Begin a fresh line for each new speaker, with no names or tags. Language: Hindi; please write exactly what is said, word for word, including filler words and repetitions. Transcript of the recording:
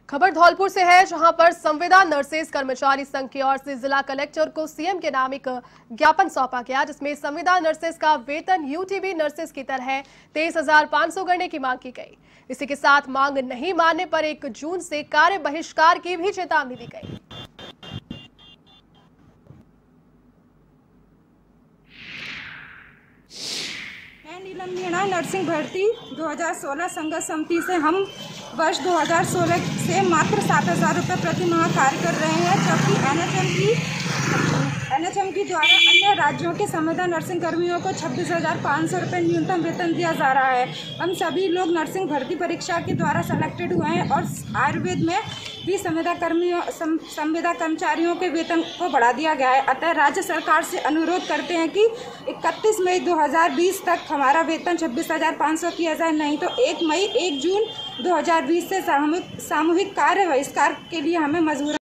खबर धौलपुर से है, जहां पर संविदा नर्सेज कर्मचारी संघ की ओर से जिला कलेक्टर को सीएम के नाम एक ज्ञापन सौंपा गया, जिसमें संविदा नर्सेज का वेतन यूटीबी नर्सेज की तरह तेईस हजार पाँच सौ करने की मांग की गई। इसी के साथ मांग नहीं मानने पर एक जून से कार्य बहिष्कार की भी चेतावनी दी गई।
नीलम मीणा नर्सिंग भर्ती दो हज़ार सोलह संघर्ष समिति से हम वर्ष दो हज़ार सोलह से मात्र सात हज़ार रुपये प्रति माह कार्य कर रहे हैं, जबकि एनएचएम की एनएचएम की द्वारा अन्य राज्यों के संविदा नर्सिंग कर्मियों को छब्बीस हज़ार पाँच सौ रुपये न्यूनतम वेतन दिया जा रहा है। हम सभी लोग नर्सिंग भर्ती परीक्षा के द्वारा सेलेक्टेड हुए हैं और आयुर्वेद में भी संविदा कर्मियों संविदा कर्मचारियों के वेतन को बढ़ा दिया गया है। अतः राज्य सरकार से अनुरोध करते हैं कि इकतीस मई दो हज़ार बीस तक हमारा वेतन छब्बीस हज़ार पाँच सौ किया जाए, नहीं तो एक मई एक जून दो हज़ार बीस से सामूहिक सामूहिक कार्य बहिष्कार के लिए हमें मजबूर